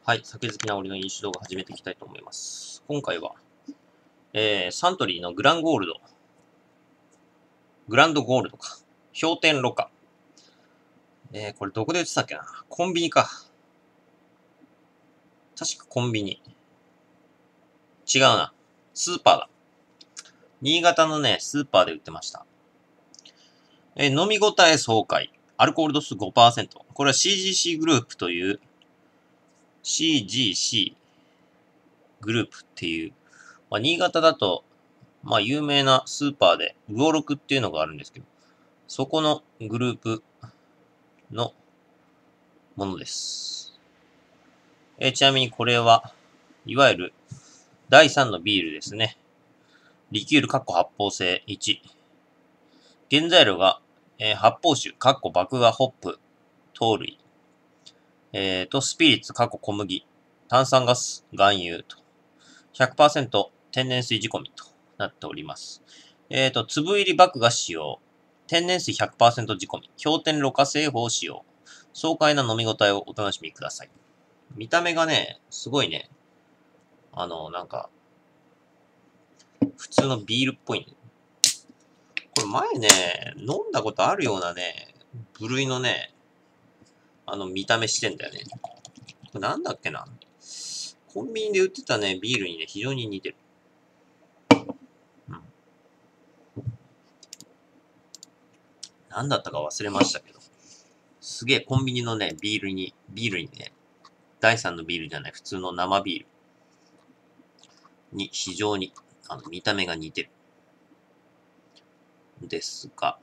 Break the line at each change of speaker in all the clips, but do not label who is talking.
はい、酒好きな俺の飲酒動画始めていきたいと思います。今回は、サントリーのグランドゴールドか。氷点ろ過。これどこで売ってたっけな。コンビニか。確かコンビニ。違うな。スーパーだ。新潟のね、スーパーで売ってました。飲み応え爽快。アルコール度数 5%。これは CGC グループという、CGC グループっていう、新潟だと、有名なスーパーで、魚六っていうのがあるんですけど、そこのグループのものです。ちなみにこれは、いわゆる第3のビールですね。リキュール発泡性1。原材料が、発泡酒麦芽ホップ糖類。スピリッツ小麦。炭酸ガス含有と。100% 天然水仕込みとなっております。粒入り麦芽使用。天然水 100% 仕込み。氷点ろ過製法使用。爽快な飲み応えをお楽しみください。見た目がね、すごいね、なんか、普通のビールっぽいね。これ前ね、飲んだことあるようなね、部類のね、見た目してんだよね。これなんだっけな。コンビニで売ってたね、ビールにね、非常に似てる。うん。なんだったか忘れましたけど。すげえコンビニのね、ビールにね、第3のビールじゃない、普通の生ビールに非常に、見た目が似てる。ですが、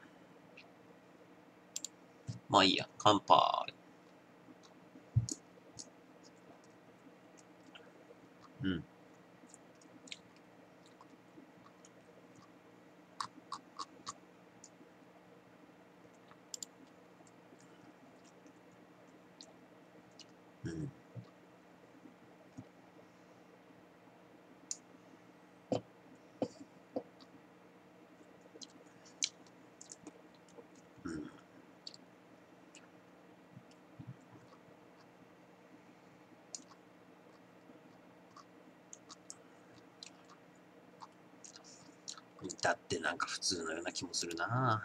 まあいいや、乾杯。うん。うん。うん。だってなんか普通のような気もするな。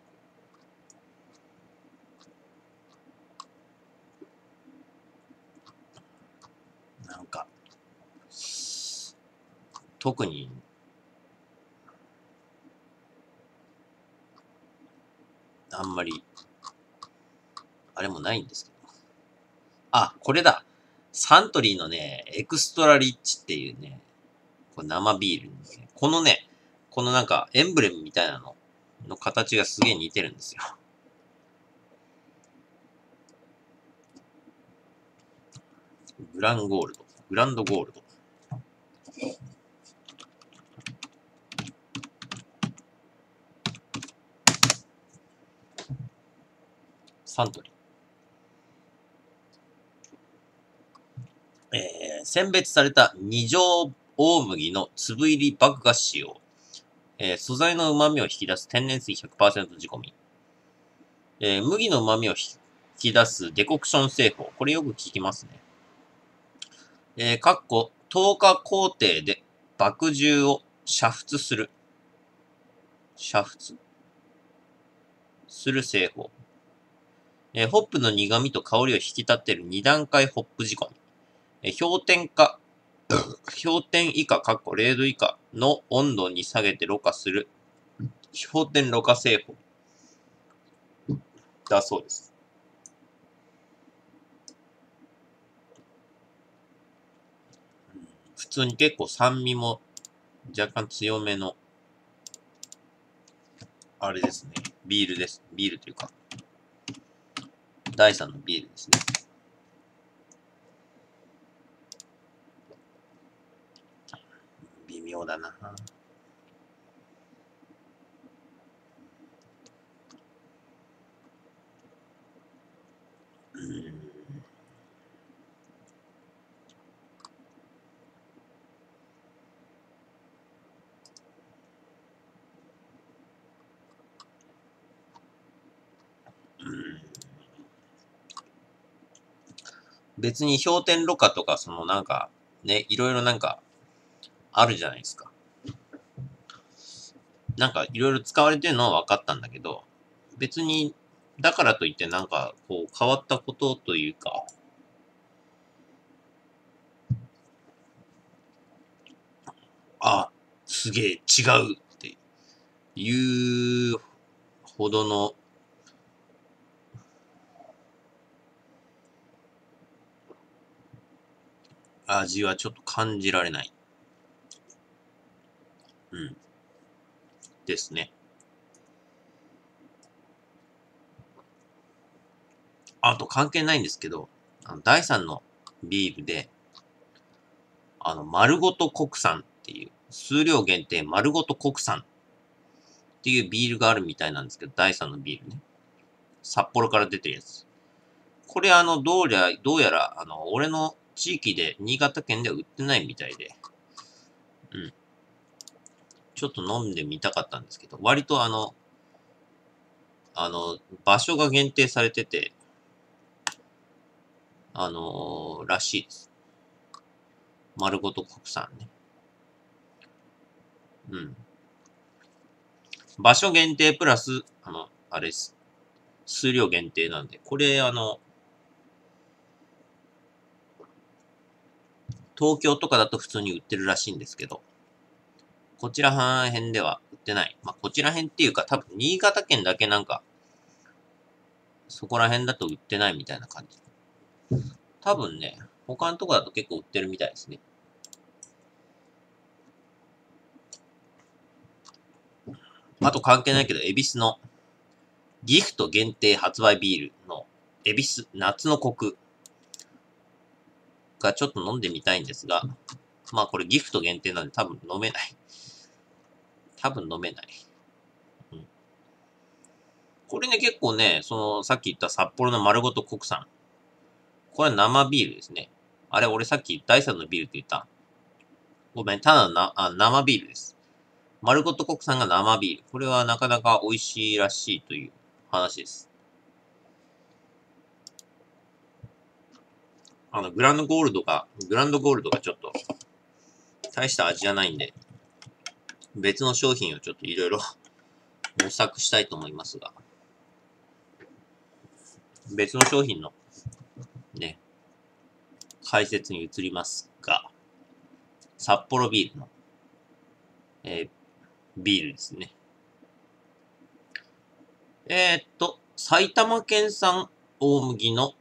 なんか、特に、あんまり、あれもないんですけど。あ、これだ。サントリーのね、エクストラリッチっていうね、これ生ビールにね、このなんかエンブレムみたいなの形がすげえ似てるんですよ。グランゴールド。グランドゴールド。サントリー。選別された二条大麦の粒入り麦芽使用。素材の旨味を引き出す天然水 100% 仕込み。麦の旨味を引き出すデコクション製法。これよく聞きますね。10日工程で麦汁を煮沸する。煮沸する製法。ホップの苦味と香りを引き立てる2段階ホップ仕込み。氷点以下、0度以下の温度に下げてろ過する氷点ろ過製法だそうです。普通に結構酸味も若干強めの、あれですね。ビールです。ビールというか、第3のビールですね。微妙だな。 別に氷点ろ過とか、そのなんか、ね、いろいろなんか、あるじゃないですか。なんかいろいろ使われてるのは分かったんだけど、別に、だからといってなんか、こう、変わったことというか、あ、すげえ違うっていうほどの味はちょっと感じられない。うん。ですね。あと関係ないんですけど、第3のビールで、丸ごと国産っていう、数量限定丸ごと国産っていうビールがあるみたいなんですけど、第3のビールね。札幌から出てるやつ。これどうやら、俺の地域で、新潟県では売ってないみたいで、うん。ちょっと飲んでみたかったんですけど、割と場所が限定されてて、らしいです。丸ごと国産ね。うん。場所限定プラス、あれです。数量限定なんで、これ東京とかだと普通に売ってるらしいんですけど、こちら辺では売ってない。まあ、こちら辺っていうか多分新潟県だけなんか、そこら辺だと売ってないみたいな感じ。多分ね、他のとこだと結構売ってるみたいですね。あと関係ないけど、恵比寿のギフト限定発売ビールの恵比寿夏のコクがちょっと飲んでみたいんですが、まあこれギフト限定なんで多分飲めない。多分飲めない。うん、これね結構ね、さっき言った札幌の丸ごと国産。これは生ビールですね。あれ、俺さっき第3のビールって言った。ごめん、ただの生ビールです。丸ごと国産が生ビール。これはなかなか美味しいらしいという話です。グランドゴールドがちょっと大した味じゃないんで、別の商品をちょっといろいろ模索したいと思いますが、別の商品のね、解説に移りますが、札幌ビールの、ビールですね。埼玉県産大麦の、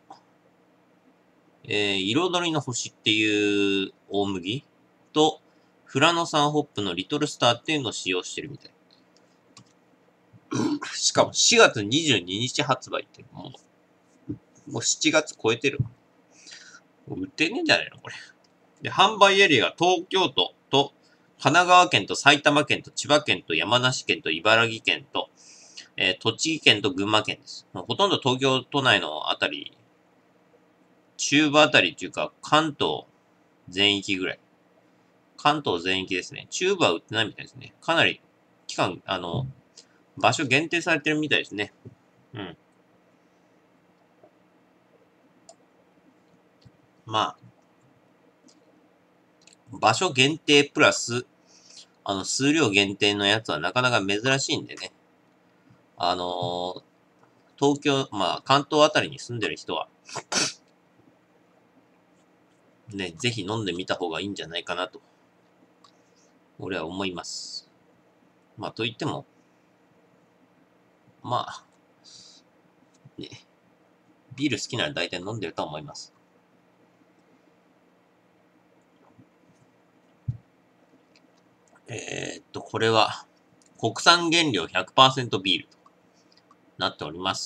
彩りの星っていう大麦と、富良野産ホップのリトルスターっていうのを使用してるみたい。しかも4月22日発売って、もう7月超えてる。売ってねえんじゃないのこれ。で、販売エリアが東京都と神奈川県と埼玉県と千葉県と山梨県と茨城県と、栃木県と群馬県です。ほとんど東京都内のあたり、中部あたりっていうか関東全域ぐらい。関東全域ですね。中部は売ってないみたいですね。かなり期間、場所限定されてるみたいですね。うん。まあ、場所限定プラス、数量限定のやつはなかなか珍しいんでね。東京、まあ、関東あたりに住んでる人は、ね、ぜひ飲んでみた方がいいんじゃないかなと、俺は思います。まあ、と言っても、まあ、ね、ビール好きなら大体飲んでると思います。これは、国産原料100%ビールとなっております。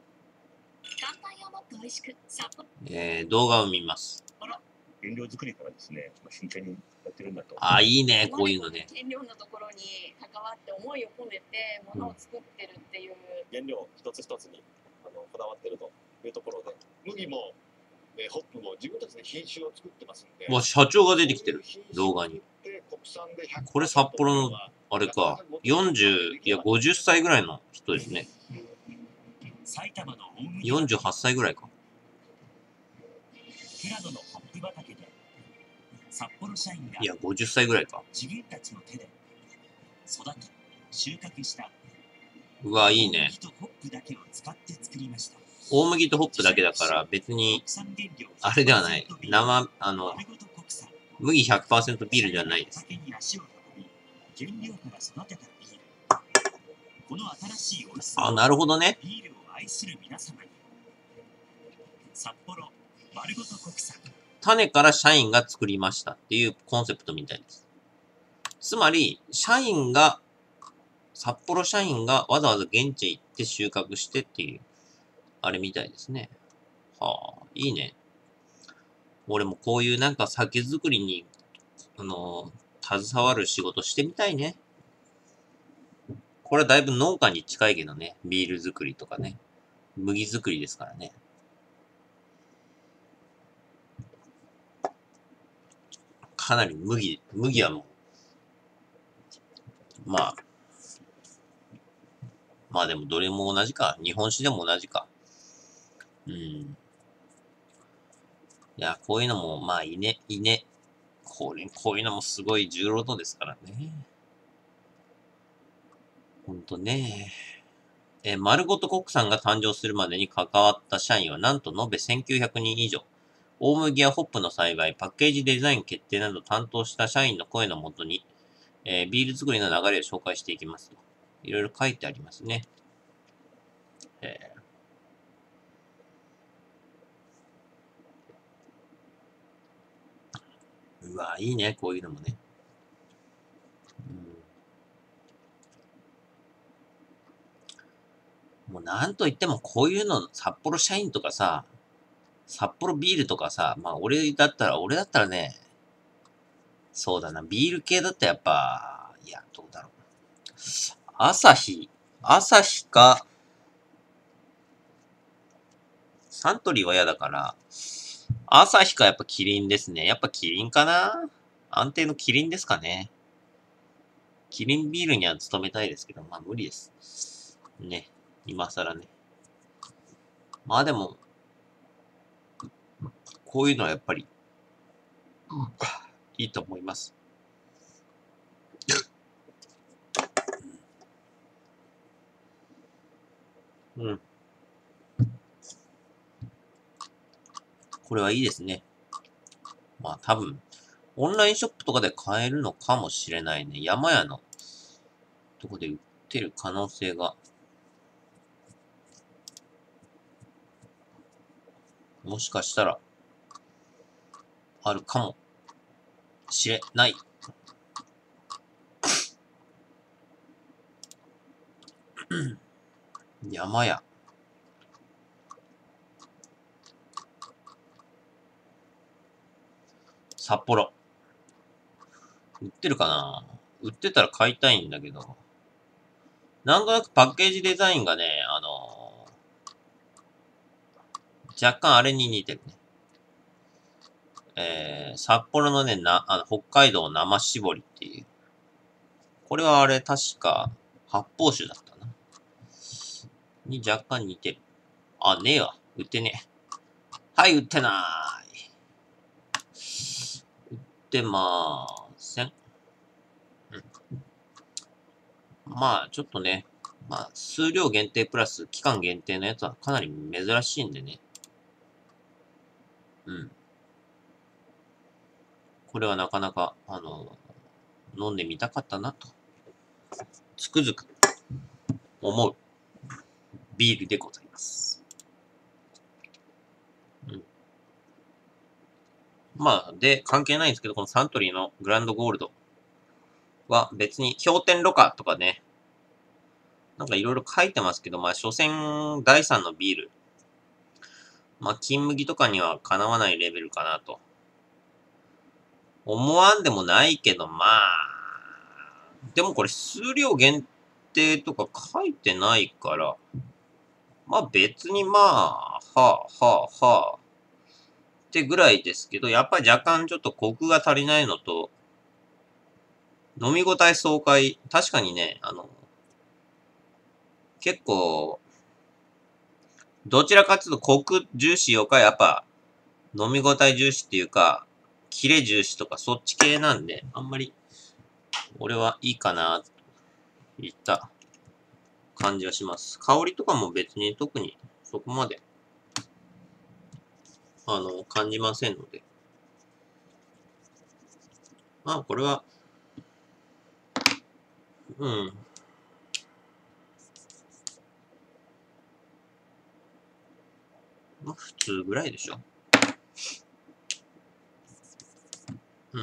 動画を見ます。
原料作りからですね、慎重にやってるんだと。
あ、いいね、こういうのね。
原料のところに関わって思いを込めて物を作ってるっていう、
原料一つ一つにこだわってるというところで、麦も、ホップも自分たちで品種を作ってますんで。
もう社長が出てきてる、動画に。これ札幌の、あれか、40、いや50歳ぐらいの人ですね。48歳ぐらいか。
札幌社員が
いや、50歳ぐらいか。
自分たちの手で育て収穫した
うわ、いい
大
ね。
麦とホップだけを使って作りました。
大麦とホップだけだから別に、
国産原料
あれではない。
100%ビール
生、
丸ごと国産
麦 100% ビールではないです。
畑に足を運び原料から育てたビール。この新しいオイス
あ、なるほどね。
ビールを愛する皆様に札幌丸ごと国産
種から社員が作りましたっていうコンセプトみたいです。つまり、札幌社員がわざわざ現地へ行って収穫してっていう、あれみたいですね。はあ、いいね。俺もこういうなんか酒造りに、携わる仕事してみたいね。これはだいぶ農家に近いけどね。ビール作りとかね。麦作りですからね。かなり麦はもう、まあでもどれも同じか。日本酒でも同じか。うん。いや、こういうのも、まあ、こういうのもすごい重労働ですからね。ほんとね。丸ごと国産が誕生するまでに関わった社員はなんと延べ1900人以上。大麦やホップの栽培、パッケージデザイン決定など担当した社員の声のもとに、ビール作りの流れを紹介していきますと。いろいろ書いてありますね。うわ、いいね、こういうのもね。もうなんといってもこういうの、札幌社員とかさ、札幌ビールとかさ、まあ俺だったらね、そうだな、ビール系だったらやっぱ、いや、どうだろう。朝日か、サントリーは嫌だから、朝日かやっぱキリンですね。やっぱキリンかな？安定のキリンですかね。キリンビールには勤めたいですけど、まあ無理です。ね。今更ね。まあでも、こういうのはやっぱり、いいと思います。うん。これはいいですね。まあ多分、オンラインショップとかで買えるのかもしれないね。山屋のとこで売ってる可能性が、もしかしたら、あるかもしれない。山屋。札幌。売ってるかな？売ってたら買いたいんだけど。なんとなくパッケージデザインがね、若干あれに似てるね。札幌のね、北海道生搾りっていう。これはあれ確か発泡酒だったな。に若干似てる。あ、ねえわ。売ってねえ。はい、売ってなーい。売ってまーせん。まあ、ちょっとね、まあ、数量限定プラス期間限定のやつはかなり珍しいんでね。うん。これはなかなか、飲んでみたかったなと、つくづく思うビールでございます。うん。まあ、で、関係ないんですけど、このサントリーのグランドゴールドは別に氷点ろ過とかね、なんかいろいろ書いてますけど、まあ、所詮第3のビール。まあ、金麦とかにはかなわないレベルかなと。思わんでもないけど、まあ、でもこれ数量限定とか書いてないから、まあ別にまあ、ってぐらいですけど、やっぱり若干ちょっとコクが足りないのと、飲み応え爽快、確かにね、結構、どちらかというとコク重視よか、やっぱ、飲み応え重視っていうか、 切れ重視とかそっち系なんで、あんまり、俺はいいかな、といった感じはします。香りとかも別に特にそこまで、感じませんので。まあ、これは、うん。まあ、普通ぐらいでしょ。うん。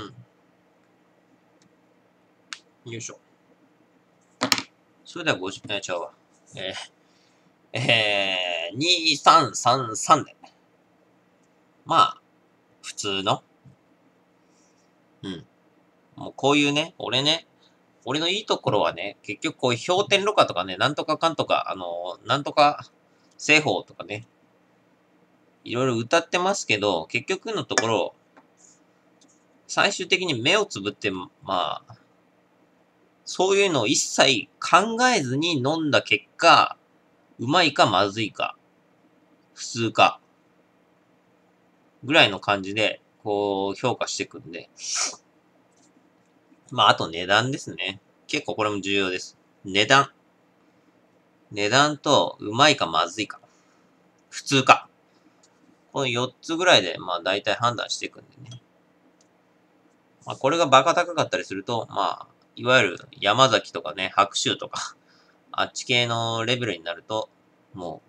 よいしょ。それでは50、ちゃうわ。2333で。まあ、普通の。うん。もうこういうね、俺のいいところはね、結局こういう氷点ろ過とかね、なんとかかんとか、なんとか製法とかね、いろいろ歌ってますけど、結局のところ、最終的に目をつぶって、まあ、そういうのを一切考えずに飲んだ結果、うまいかまずいか、普通か、ぐらいの感じで、こう、評価していくんで。まあ、あと値段ですね。結構これも重要です。値段。値段と、うまいかまずいか、普通か。この4つぐらいで、まあ、大体判断していくんでね。まあ、これがバカ高かったりすると、まあ、いわゆる山崎とかね、白州とか、あっち系のレベルになると、も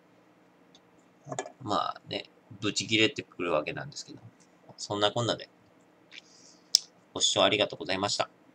う、まあね、ブチ切れてくるわけなんですけど。そんなこんなで、ご視聴ありがとうございました。